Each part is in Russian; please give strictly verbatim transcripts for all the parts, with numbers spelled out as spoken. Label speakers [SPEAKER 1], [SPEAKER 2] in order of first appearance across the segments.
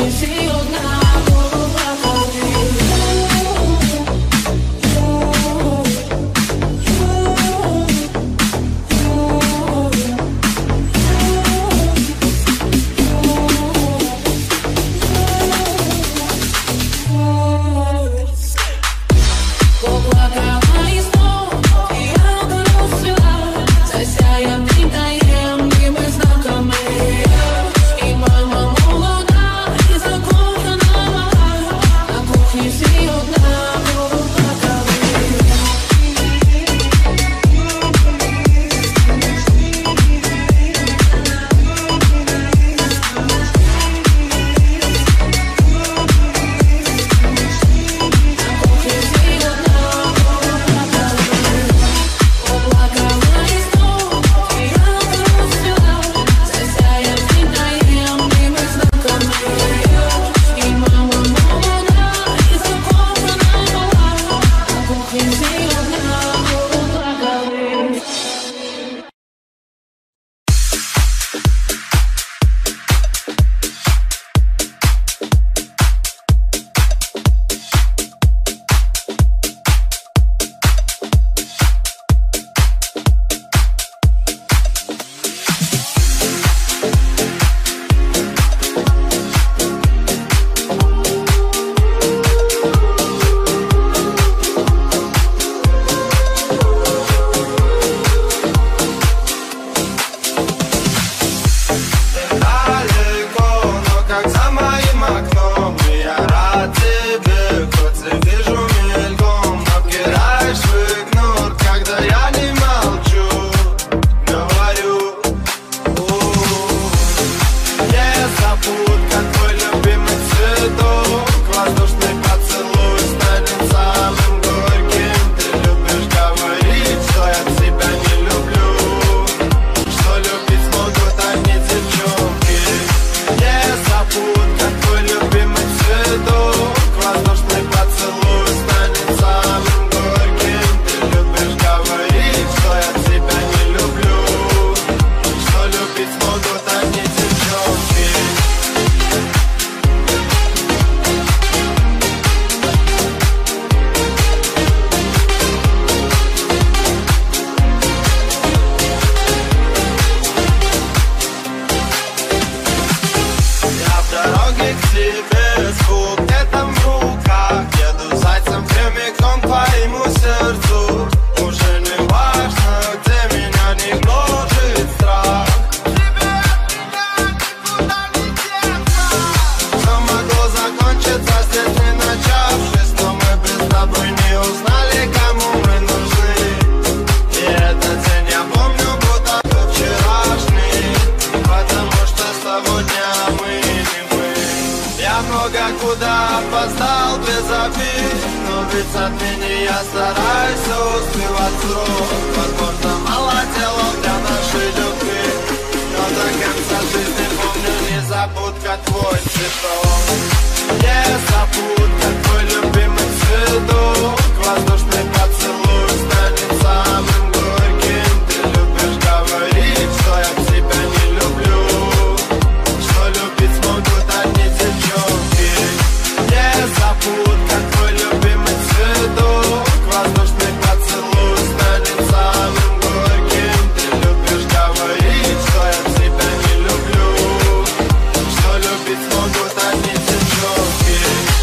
[SPEAKER 1] куда опоздал без обид. Но ведь отныне я стараюсь успевать срок. Возможно, мало делал для нашей любви, но до конца жизни помню незабудка твой цветок. Незабудка твой любимый цветок. Воздушный поцелуй станет самым горьким. Ты любишь говорить, что я тебя не люблю, что любить смогут одни девчонки. Незабудка твой любимый цветок. Воздушный поцелуй станет самым горьким. Ты любишь говорить, что я тебя не люблю, что любить смогут одни девчонки.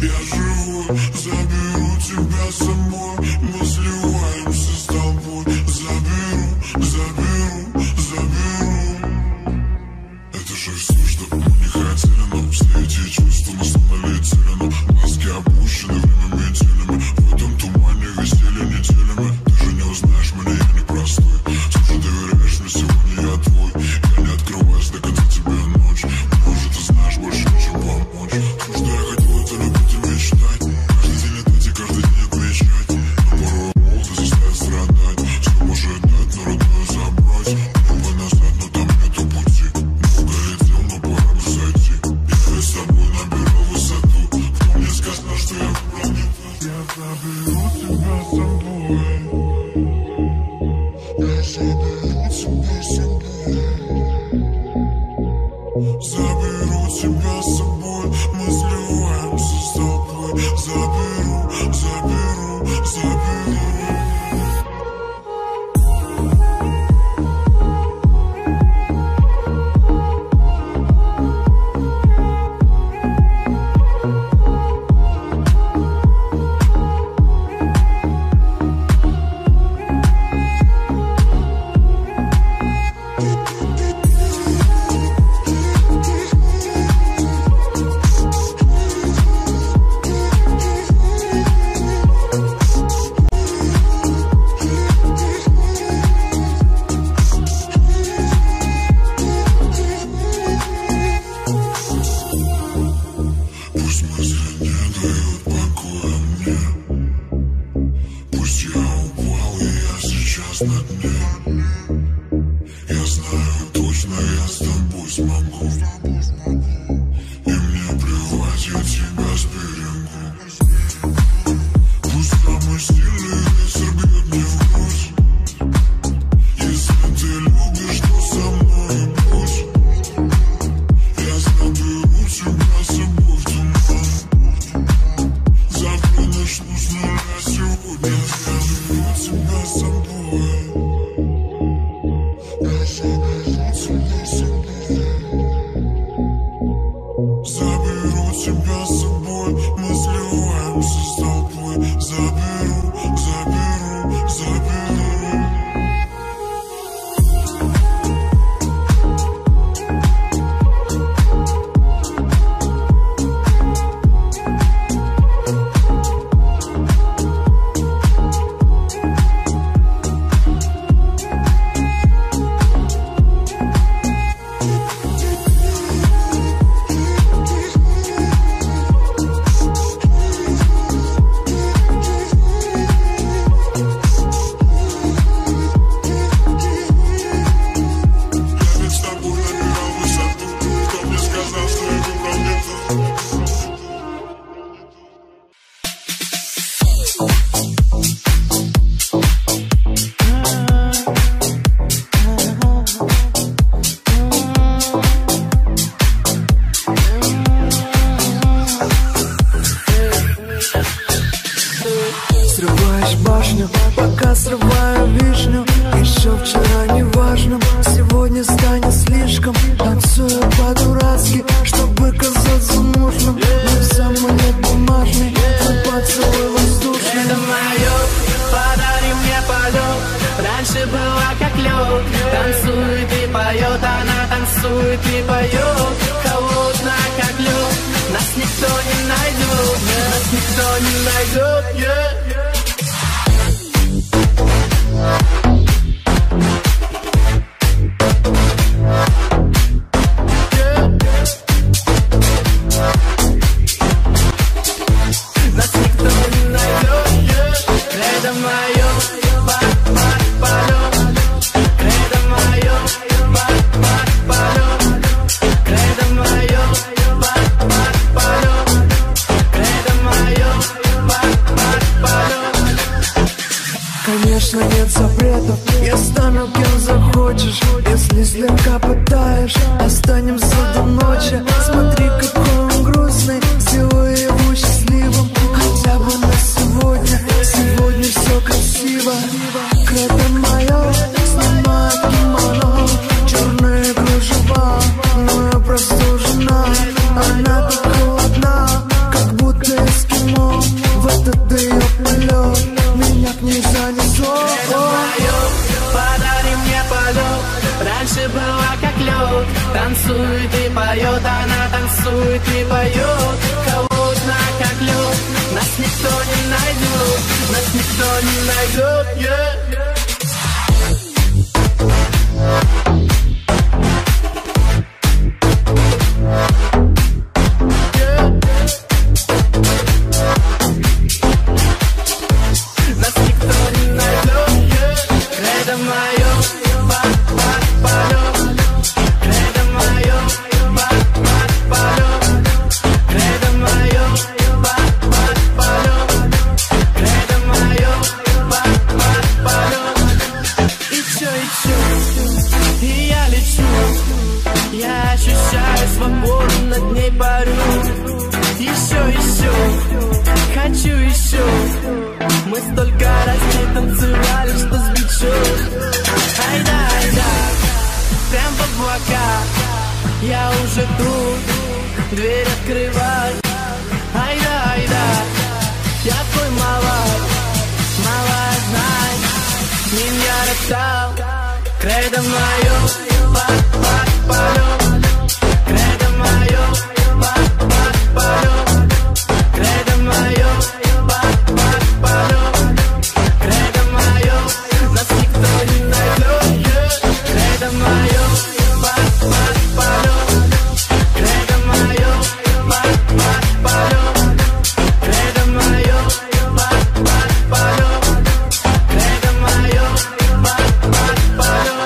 [SPEAKER 2] Я живой, заберу тебя с собой. Мы сливаемся с тобой. Заберу, заберу, заберу. Это же все, что мы не хотели, но все эти чувства мы снова летели. Но глазки опущены, время метелями. В этом тумане гостели неделями. Ты же не узнаешь меня, я не простой. Слушай, доверяешь мне, сегодня я твой. Я не открываюсь до конца тебе ночь. Может, ты знаешь больше, чем помочь. То, что я хотел, это любить и мечтать. Каждый день летать и каждый день отмечать. Но порой молодость заставит страдать. Все может дать, но родное забрать. Небо назад, но там нету пути. Много летел, но пора бы зайти. Я с собой набирал высоту. В мне сказано, что я выбрал не ту. Я заберу тебя с собой. Я заберу тебя с собой. Заберу тебя с собой. Мы сливаемся с тобой. Заберу, заберу, заберу. Пусть мысли не дают покоя мне. Пусть я упал, и я сейчас на дне. Я знаю точно, я с тобой смогу. И мне плевать, я тебя сберегу. Пусть самый сильный ветер бьет мне в грудь. Если ты любишь, то со мной будь. Я заберу тебя с собой в туман. Завтра начну с нуля, сегодня я заберу тебя с собой. Я заберу тебя с собой. Заберу тебя с собой. Мы сливаемся с тобой. Заберу, заберу, заберу. Я ведь с тобой набирал высоту. Кто мне сказал, что я выбрал не ту?
[SPEAKER 3] Срываешь башню, пока срываю вишню. Еще вчера неважным, сегодня станет слишком. Танцую по-дурацки, чтобы казаться нужным. Но самый нет бумажный, твой поцелуй воздушный.
[SPEAKER 4] Это мое, подари мне полет. Раньше была как лед. Танцует и поет, она танцует и поет. Холодная как лед. Нас никто не найдет, нас никто не найдет, yeah. Нас никто не найдет, yeah. Это мое, полет. Это мое, полет. Это мое, полет. Это мое, полет.
[SPEAKER 3] Конечно, нет запретов, я стану кем захочешь. Если слегка пытаешь, останемся до ночи. Смотри, какой он грустный, сделай его счастливым. Хотя бы на сегодня, сегодня все красиво. Кредо мое, снимает кимоно. Черные кружева, но я просто жена. Она так холодна, как будто из
[SPEAKER 4] танцует и поет. Холодно, как лед, нас никто не найдет, нас никто не найдет, yeah. Я уже тут, дверь открывай. Айда, айда, я твой малай, малай, знай. Меня роптал, кредо мое, пап-пап-палё. Кредо мое, пап-пап-палё. Кредо мое, пап-пап-палё. Кредо мое, нас никто не найдет. Кредо мое, пап-пап-палё. Кредо мое, пап-пап-палё. Кредо мое, пап-пап-палё. Кредо мое, пап-пап-палё.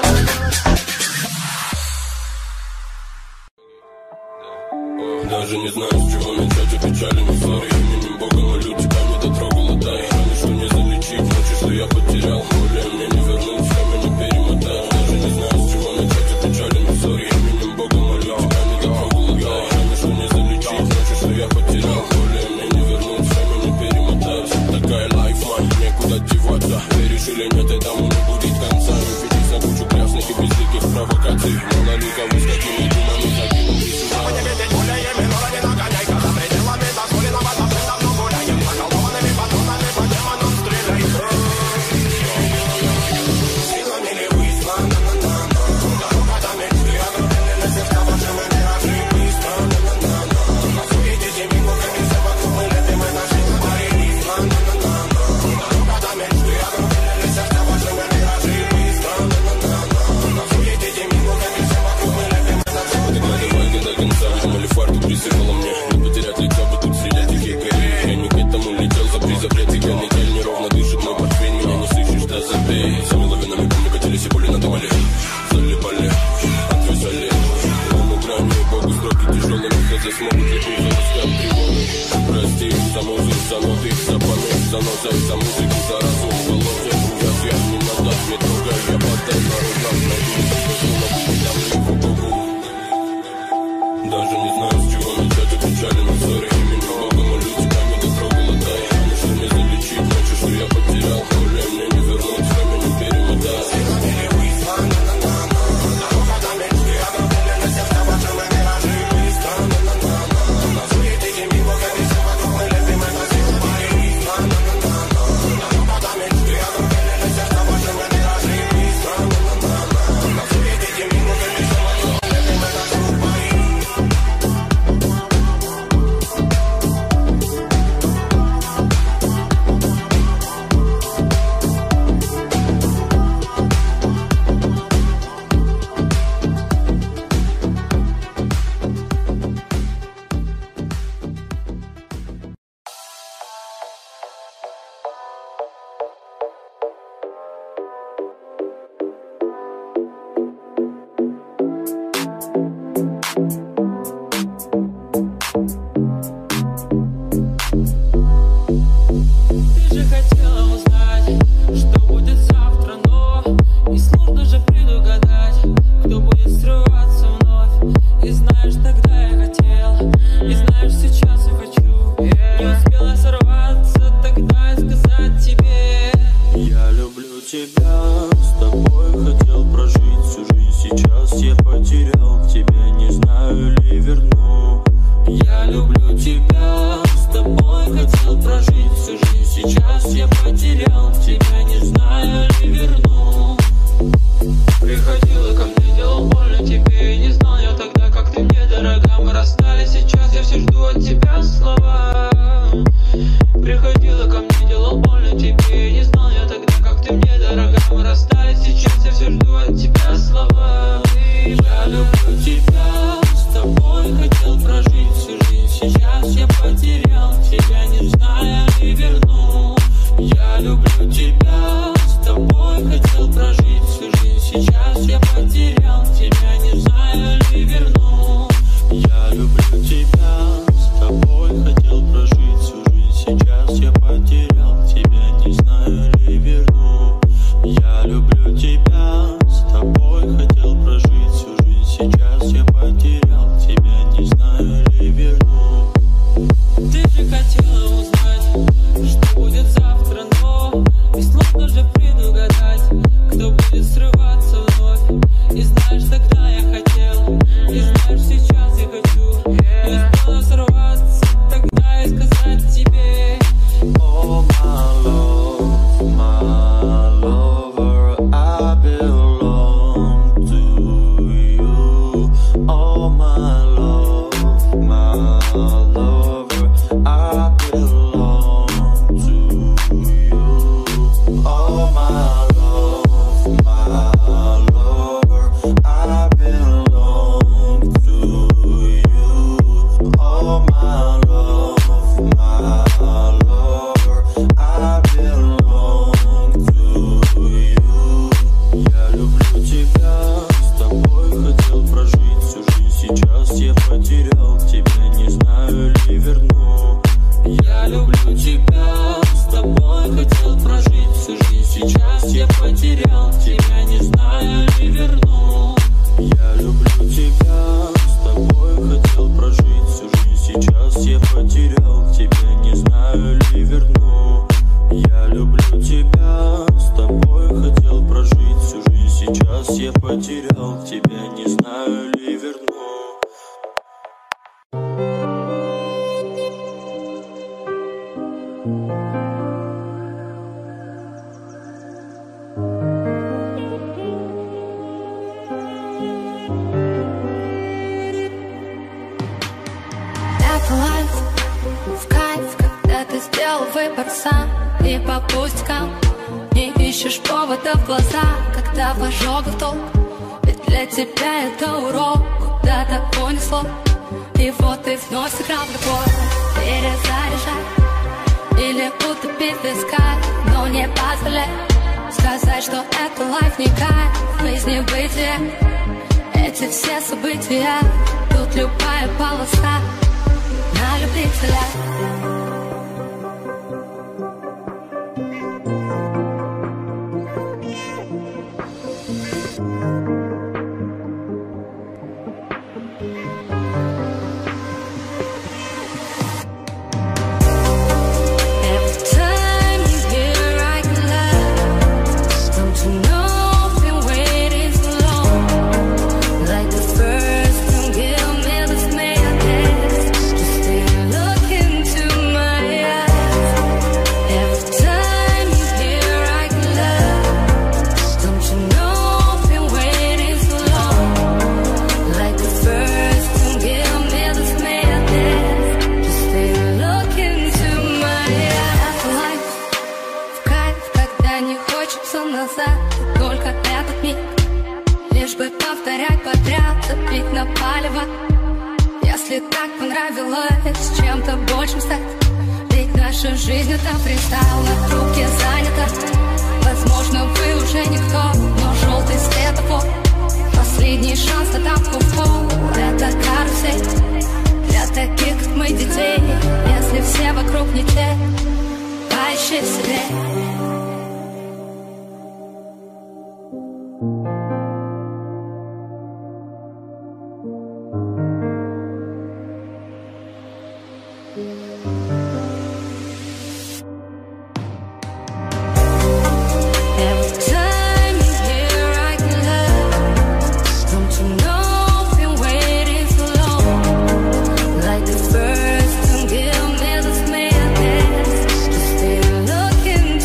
[SPEAKER 5] Даже не знаю, с чего начать, и печали не ссори. Именем Бога молю, тебя не дотрогала, дай. Раны, что не залечить, ночи, что я потерял. Более мне не вернуть, время не перемотать. Даже не знаю, с чего начать, и печали не ссори. Именем Бога молю, тебя не дотрогала, дай. Раны, что не залечить, ночи, что я потерял. Более мне не вернуть, время не перемотать. Такая лайф, мать, некуда деваться. Веришь или нет, этому не будет конца. Не ведись на кучу грязных и безликих провокаций. Монолика, вы с какими думами закинули сюда.
[SPEAKER 2] No, no, no.
[SPEAKER 6] хотела узнать, что будет завтра, но и сложно же предугадать, кто будет срываться вновь. И знаешь, тогда я хотел, и знаешь, сейчас я хочу. Не успела сорваться тогда и сказать тебе:
[SPEAKER 1] Oh my love, my lover, I belong to you. Oh my love, my lover, I belong to you. Oh my love, my lover, I belong to you. Oh my love, my lover, I belong to you. Я люблю тебя, с тобой хотел прожить всю жизнь. Сейчас я потерял тебя, не знаю ли верну. Я люблю тебя, с тобой хотел прожить всю жизнь. Сейчас я потерял тебя, не знаю ли верну. Я люблю тебя, с тобой хотел прожить всю жизнь. Сейчас я потерял тебя, не знаю ли верну. Я люблю тебя, с тобой хотел прожить всю жизнь. Сейчас я потерял тебя, не знаю ли верну.
[SPEAKER 7] Это лайф, в кайф, когда ты сделал выбор сам. И по пустякам не ищешь повода в глаза, когда в ожогах толк. Ведь для тебя это урок, куда-то понесло. И вот ты вновь сыграл в любовь. Перезаряжай или утопить в песках, но не позволяй сказать, что это лайф не кайф. Жизнь бытия, эти все события, тут любая полоса на любителя. Только этот миг, лишь бы повторять подряд, топить на палево. Если так понравилось чем-то большим стать, ведь наша жизнь это фристайл, на руки занята. Возможно, вы уже никто, но желтый светофор, последний шанс на тапку в пол. Это карусель для таких, как мы, детей. Если все вокруг не те, поищи в себе.
[SPEAKER 8] Looking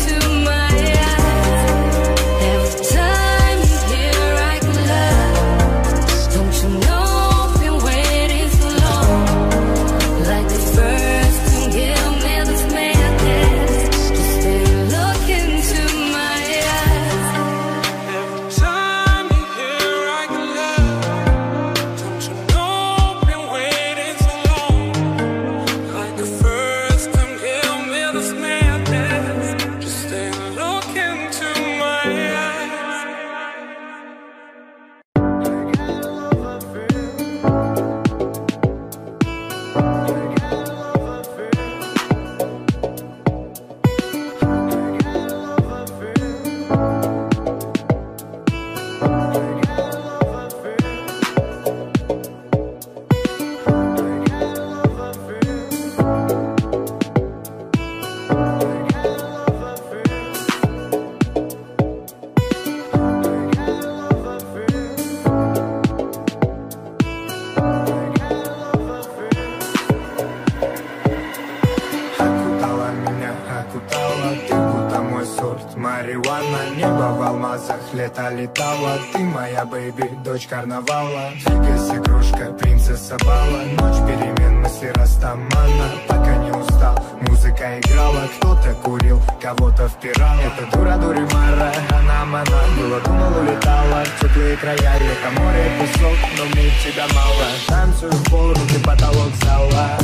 [SPEAKER 3] окутала. Ты будто мой сорт марихуана. Небо в алмазах, лето летало. Ты моя бэйби, дочь карнавала. Двигайся, крошка, принцесса бала. Ночь перемен, мысли растамана. Пока не устал, музыка играла. Кто-то курил, кого-то впирал. Это дура, дури, мара, она мана. Было, думал, улетала в теплые края. Река, море, песок, но мне тебя мало. Танцую в пол, руки потолок зала.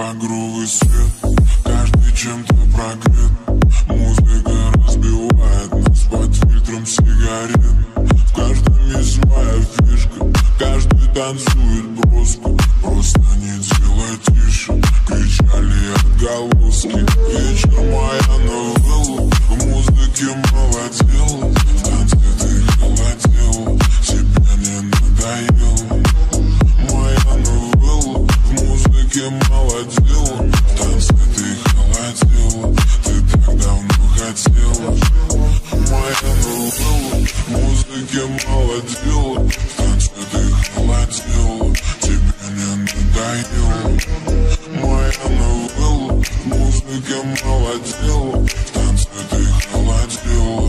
[SPEAKER 2] багровый свет, каждый чем-то прогрет. Музыка разбивает нас под фильтром сигарет. В каждом есть своя фишка, каждый танцует броско. Просто не делай тише, кричали отголоски. Вечер моя новелла, в музыке молодела. В танце ты холодела, тебе не надоело. Моя новелла, в музыке молодела. В танце ты холодела, ты так давно хотела. Моя новелла, в музыке молодела. В танце ты холодела, тебе не надоело. Моя новелла, в музыке молодела. В танце ты холодела.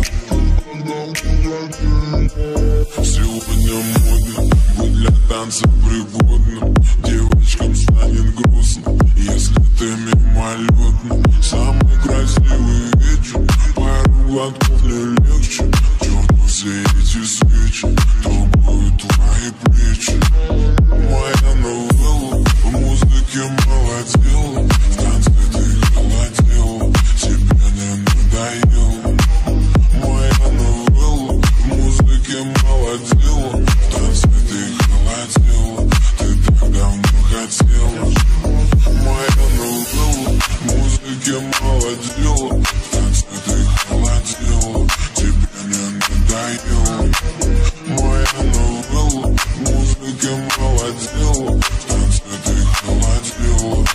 [SPEAKER 2] Сегодня модно быть для танца пригодным. Девочкам станет грустно, если ты мимолетно. Самый красивый вечер, пару глотков не легче. К черту все эти свечи, трогают твои плечи. Моя новелла, в музыке молодела. В танце ты холодела, тебе не надоело. Моя новелла, в музыке молодела. В танце ты холодела, ты так давно хотела. Моя новелла, в музыке молодела. В танце ты холодела, тебе не надоело. Моя новелла, в музыке молодела. В танце ты холодела.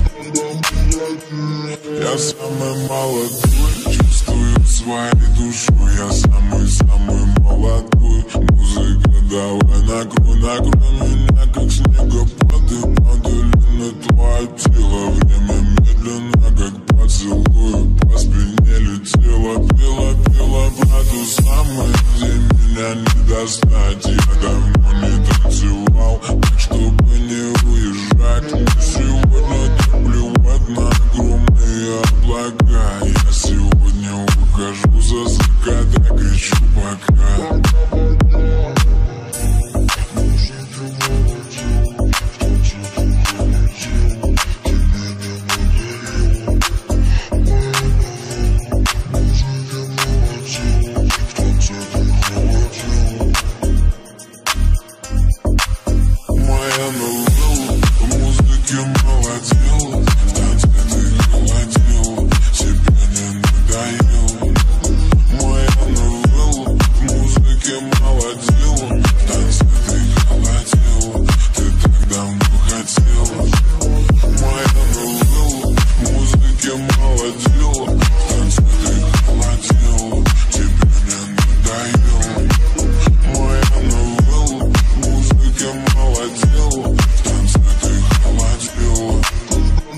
[SPEAKER 2] Я самый молодой, чувствую своей душой. Я самый-самый молодой. Музыка, давай накрой, накрой меня, как снегопады. Падали на твое тело, время медленно, как поцелуй. По спине летела, пела, пела про ту самую, где меня не достать. Я давно не танцевал, так чтобы не уезжать. Мне сегодня так плевать на огромные облака. Я сегодня ухожу за закат, я кричу пока. Моя новелла, в музыке молодела. В танце ты холодела, тебе не надоело. Моя новелла, в музыке молодела. В танце ты холодела, ты так давно хотела. Моя новелла, в музыке молодела. В танце ты холодела, тебе не надоело. Моя новелла, в музыке молодела. В танце ты холодела.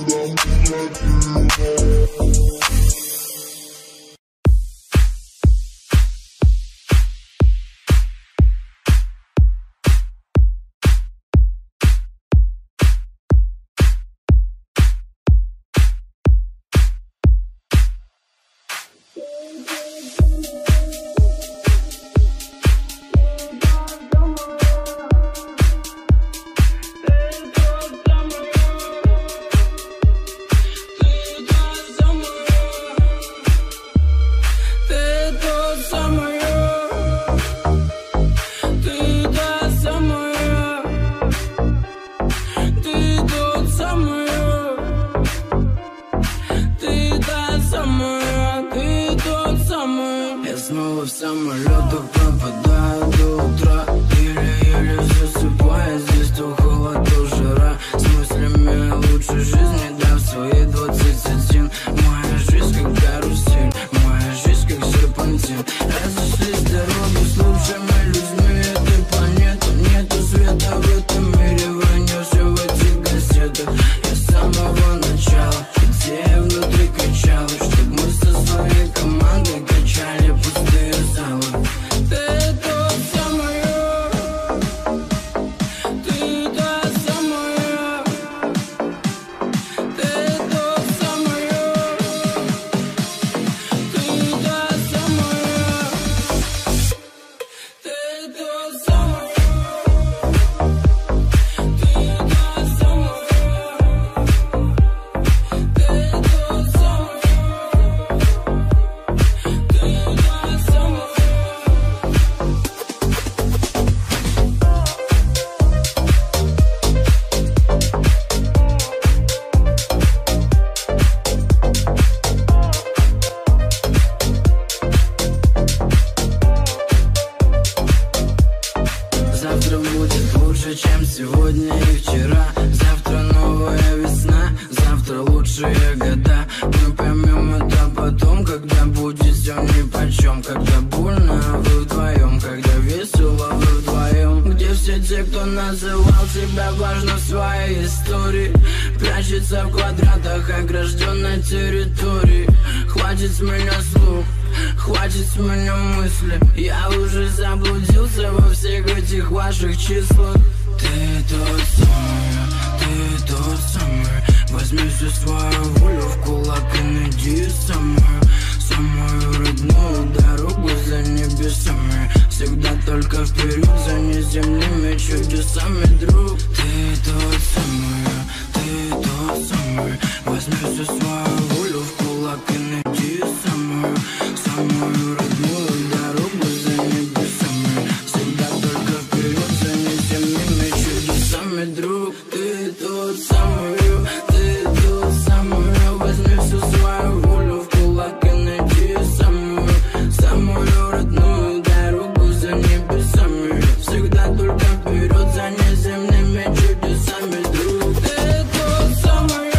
[SPEAKER 3] чем сегодня и вчера. Завтра новая весна, завтра лучшие года. Мы поймем это потом, когда будет все нипочем. Когда больно, вы вдвоем, когда весело, вы вдвоем. Где все те, кто называл себя важным в своей истории, прячется в квадратах огражденной территории. Хватит с меня слух, хватит с меня мысли. Я уже заблудился во всех этих ваших числах. Ты тот самый, ты тот самый. Возьми всю свою волю в кулак и найди самую, самую родную дорогу за небесами. Всегда только вперед за неземными чудесами, друг. Ты тот самый, ты тот самый. Возьми всю свою волю в кулак и найди самую, самую родную дорогу за небесами. Всегда только вперед за неземными чудесами, друг. Ты тот самый, ты тот самый. Возьми всю свою волю в кулак и найди самую, самую родную дорогу за небесами. Всегда только вперед за неземными чудесами, друг. Ты тот самый.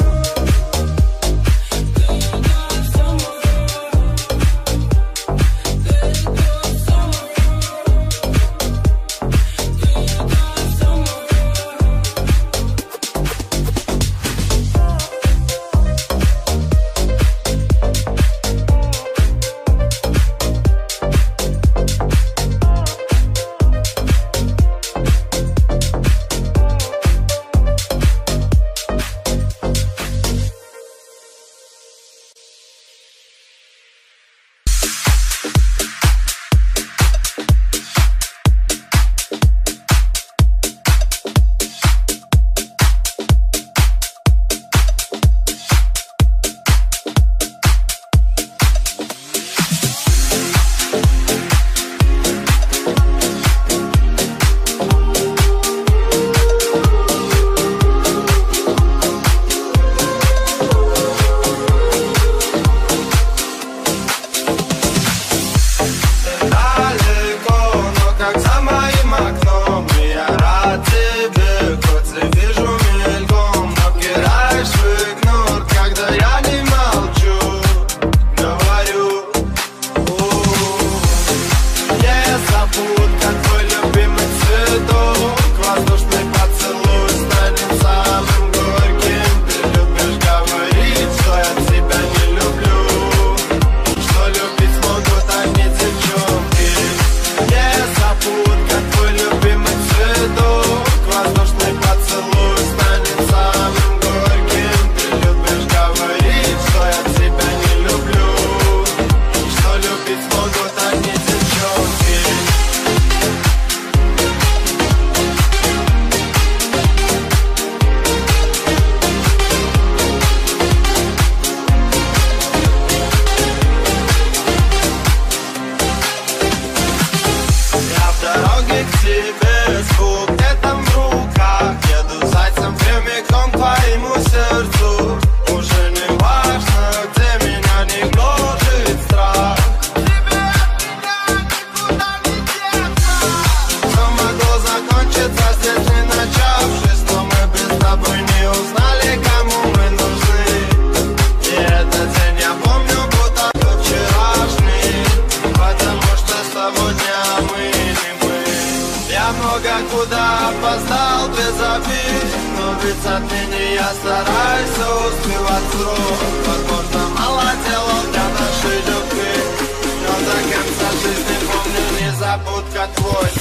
[SPEAKER 1] Отныне я стараюсь успевать срок. Возможно, мало делал для нашей любви, но до конца жизни помню незабудка твой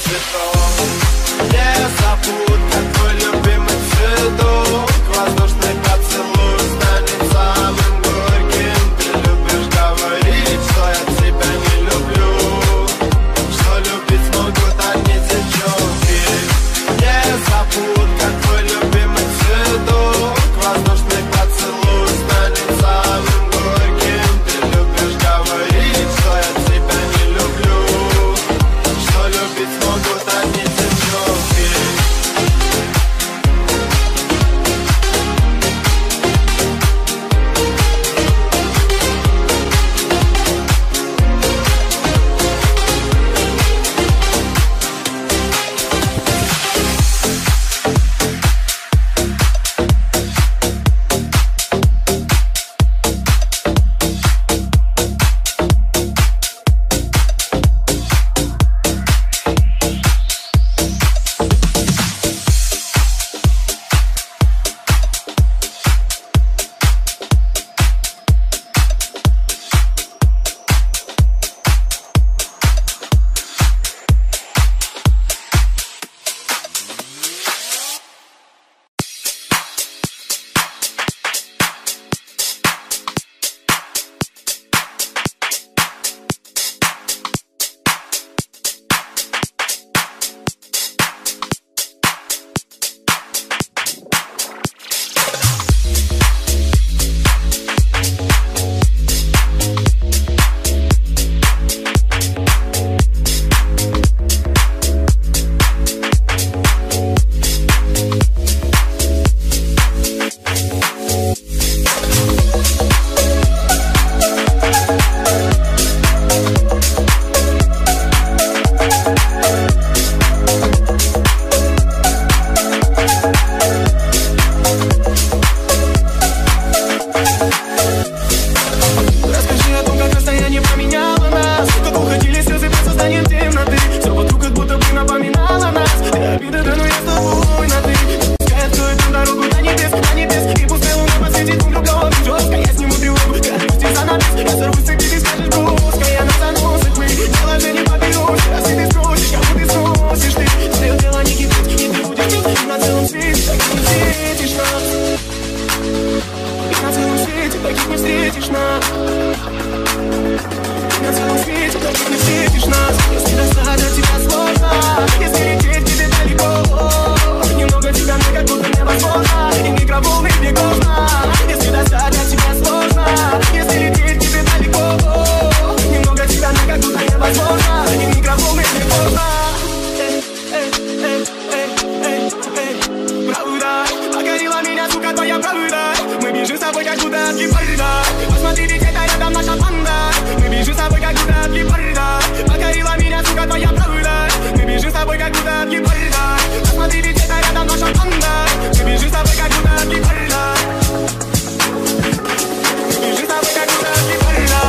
[SPEAKER 1] цветок. Незабудка твой любимый цветок. Воздушный поцелуй станет самым горьким. Ты любишь говорить, что я тебя не люблю, что любить смогут одни девчонки. Незабудка твой любимый цветок. Воздушный поцелуй станет самым горьким. Ты любишь говорить, что я тебя не люблю, что любить смогут одни девчонки.
[SPEAKER 8] Посмотри, ведь это рядом наша банда. Мы бежим с тобой, как будто от гепарда. Покорила меня, сука, твоя правда. Мы бежим с тобой, как будто от гепарда. Посмотри, ведь это рядом наша банда. Мы бежим с тобой, как будто от гепарда. Мы бежим с тобой, как будто от гепарда.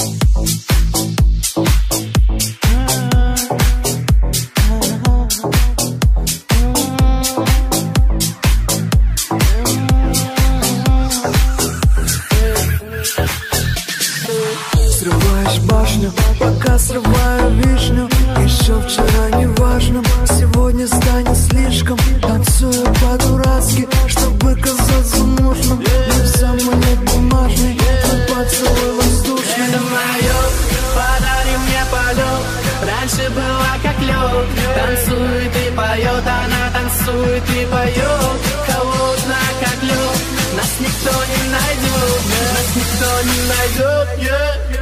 [SPEAKER 3] Срываешь башню, пока срываю вишню. Еще вчера неважным, сегодня станет слишком. Танцую по-дурацки, чтобы казаться нужным. Мы в самый нет бумажный, мы поцелуй воздушный.
[SPEAKER 4] Это мое, подари мне полет. Раньше была как лед. Танцует и поет, она танцует и поет. Холодно как лед. Нас никто не найдет, нас никто не найдет, yeah.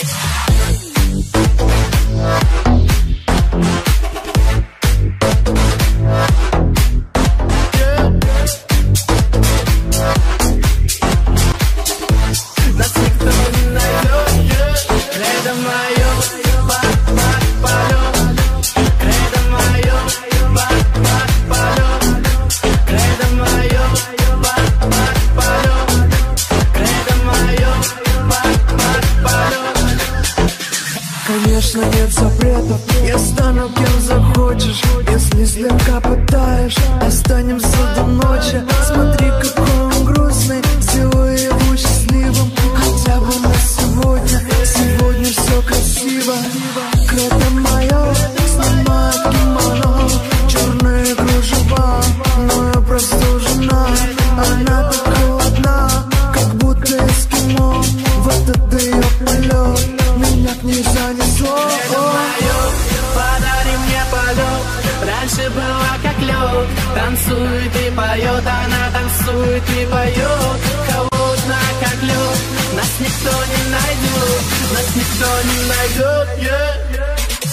[SPEAKER 3] Конечно, нет запретов, я стану кем захочешь. Если слегка пытаешь, останемся до ночи. Смотри, какой он грустный, сделай его счастливым. Хотя бы на сегодня, сегодня все красиво. Кредо мое, снимает кимоно, черные кружева, но я простужена. Она так холодна, как будто эскимо. В этот ее полет меня к ней занесло.
[SPEAKER 4] Это мое, подари мне полет. Раньше была как лед. Танцует и поет, она танцует и поет. Холодно как лед. Нас никто не найдет, нас никто не найдет, yeah.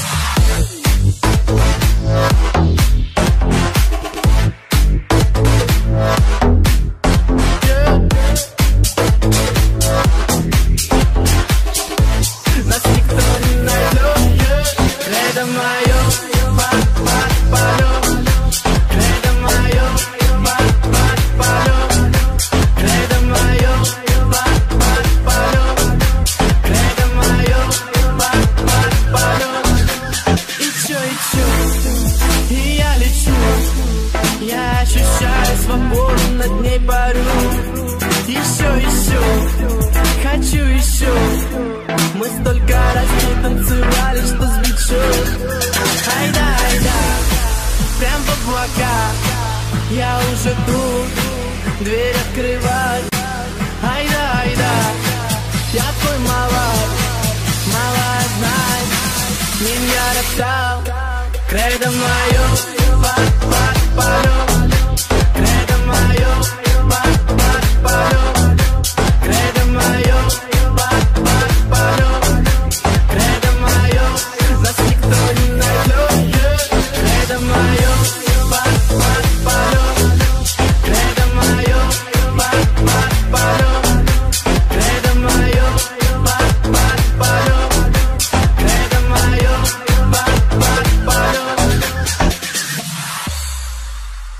[SPEAKER 4] Я уже тут, дверь открывай. Айда, айда, я твой малай, малай, знай. Ним я роптал, кредо мое, пап, пап, полет. Кредо мое, пап, пап, полет. Кредо мое, пап, пап, полет. Кредо мое, нас никто не найдет. Кредо мое, пап, пап, полет. Кредо мое, пап, пап, полет. Кредо мое, пап, пап, полет. Кредо мое, пап, пап, полет.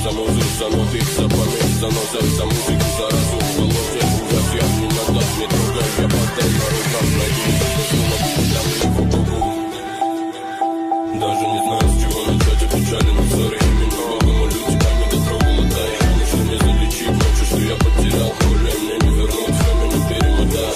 [SPEAKER 5] за музыку, за ноты, за память, за носа, за музыку, за разум, в болоте, ужас, я не надо, не трогай, я потом на руках найду, для меня по-богу. Даже не знаю, с чего начать, опечаленный ссоры, именно Бога молю, тебя не дотрогала, да, и раньше не залечить, ночью, что я потерял, более мне не вернуть, время не перемотать.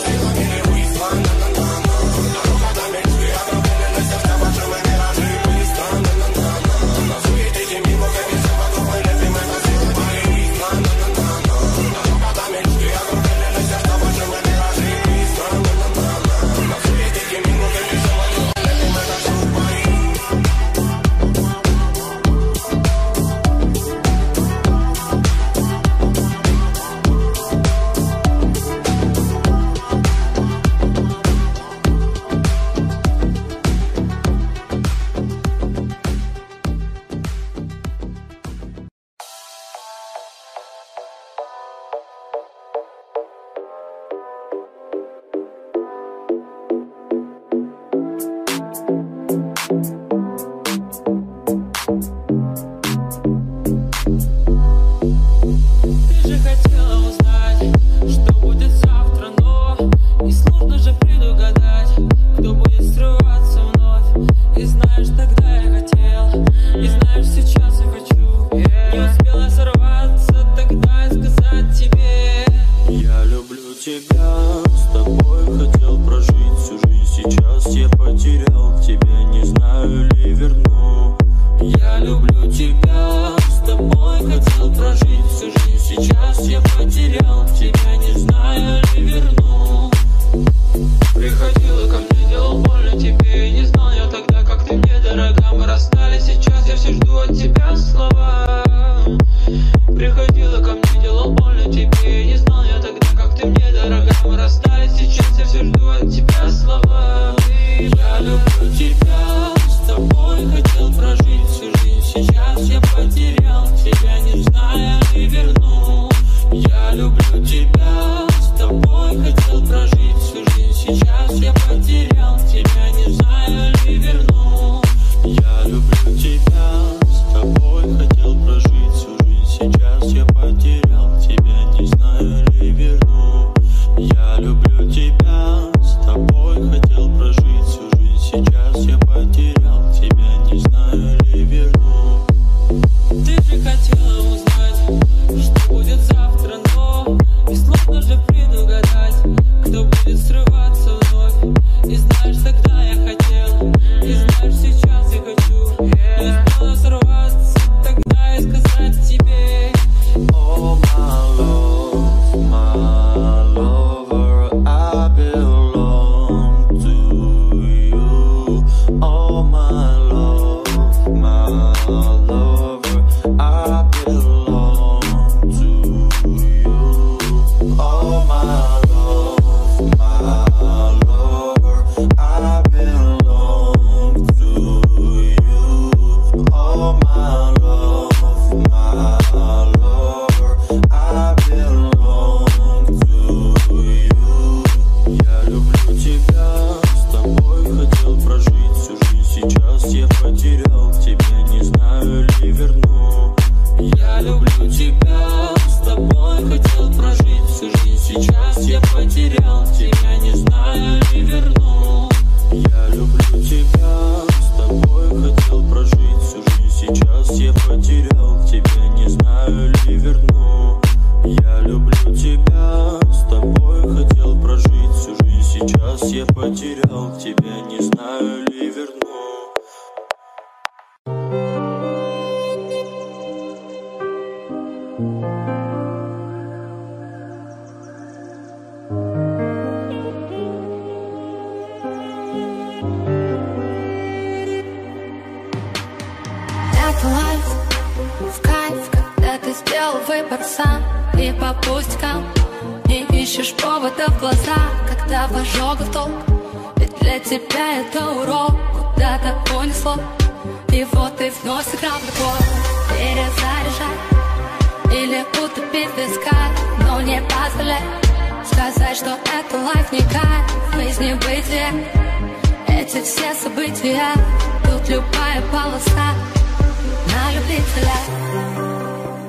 [SPEAKER 7] Тут любая полоса на любителя.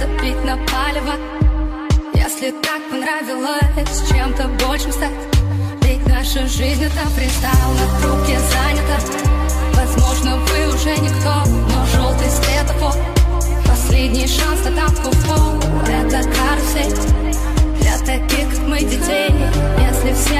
[SPEAKER 7] запить на палево. Если так понравилось чем-то большим стать, ведь наша жизнь это фристайл, на трубке занята. Возможно, вы уже никто, но желтый светофор, последний шанс на танку в пол. Это карусель для таких, как мы, детей. Если все